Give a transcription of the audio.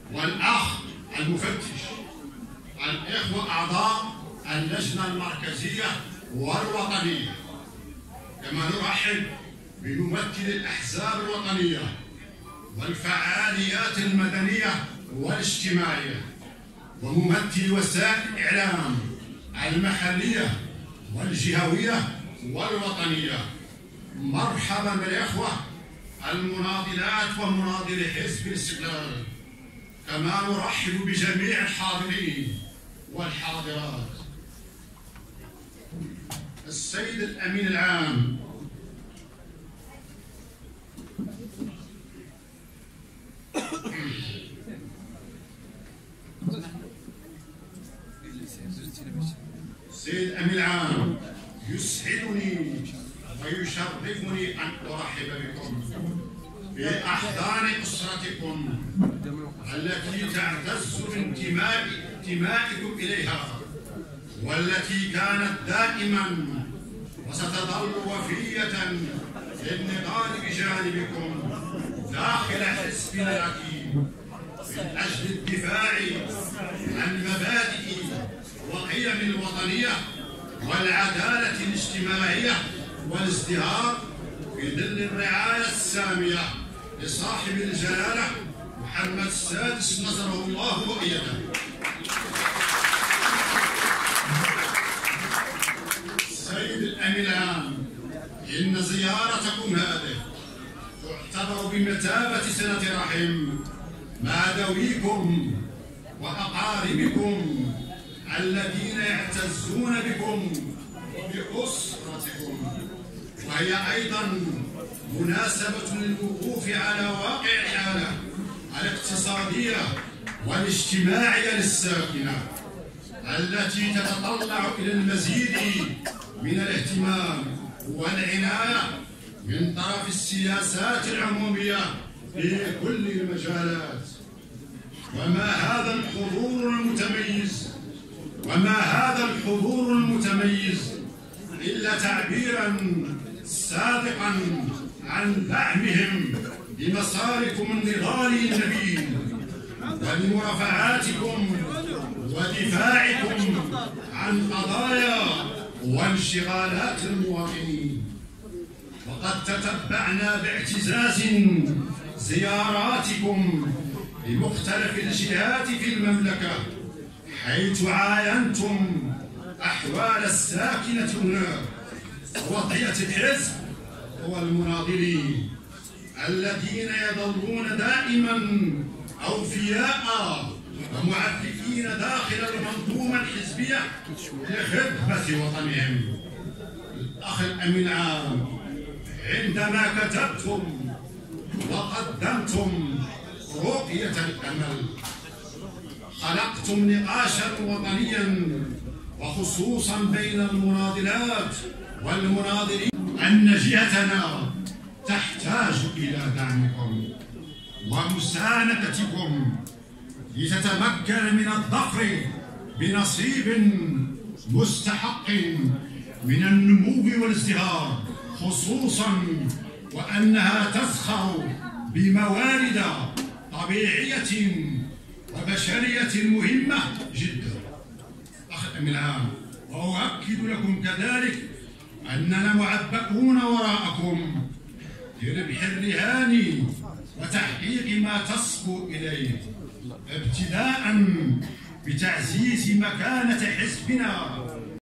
والأخ المفتش، الإخوة أعضاء اللجنة المركزية والوطنية، كما نرحب بممثل الأحزاب الوطنية والفعاليات المدنية والاجتماعية وممثل وسائل الإعلام المحلية والجهوية والوطنية. مرحبا بالإخوة المناضلات ومناضلي حزب الاستقلال، كما نرحب بجميع الحاضرين والحاضرات. السيد الأمين العام السيد الأمين العام، يسعدني ويشرفني أن أرحب بكم في أحضان أسرتكم التي تعتز بانتمائكم إليها، والتي كانت دائما وستظل وفية للنضال بجانبكم داخل حزبنا الأكيد من أجل الدفاع عن مبادئ وقيم الوطنية والعدالة الاجتماعية والازدهار في ظل الرعاية السامية لصاحب الجلالة محمد السادس نصره الله وأيده. السيد الأمين العام، إن زيارتكم هذه تعتبر بمثابة صلة رحم مع ذويكم وأقاربكم الذين يعتزون بكم وبأسرتكم، وهي أيضا مناسبة للوقوف على واقع الحالة الاقتصادية والاجتماعية للساكنة التي تتطلع إلى المزيد من الاهتمام والعناية من طرف السياسات العمومية في كل المجالات. وما هذا الحضور المتميز إلا تعبيرا صادقا عن دعمهم لمساركم النضالي النبيل ولمرافعاتكم ودفاعكم عن قضايا وانشغالات المواطنين. وقد تتبعنا باعتزاز زياراتكم لمختلف الجهات في المملكة، حيث عاينتم أحوال الساكنة هنا ووضعية الحزب والمناضلين الذين يظلون دائما أوفياء ومعبئين داخل المنظومة الحزبية لخدمة وطنهم. الأخ الأمين العام، عندما كتبتم وقدمتم رؤية الأمل خلقتم نقاشا وطنيا، وخصوصا بين المناضلات والمناضلين، أن جهتنا تحتاج إلى دعمكم ومساندتكم لتتمكن من الظفر بنصيب مستحق من النمو والازدهار، خصوصا وأنها تزخر بموارد طبيعية وبشرية مهمة جدا. أخ الأمين العام، وأؤكد لكم كذلك أننا معبئون وراءكم لربح الرهان وتحقيق ما تصبو إليه، ابتداء بتعزيز مكانة حزبنا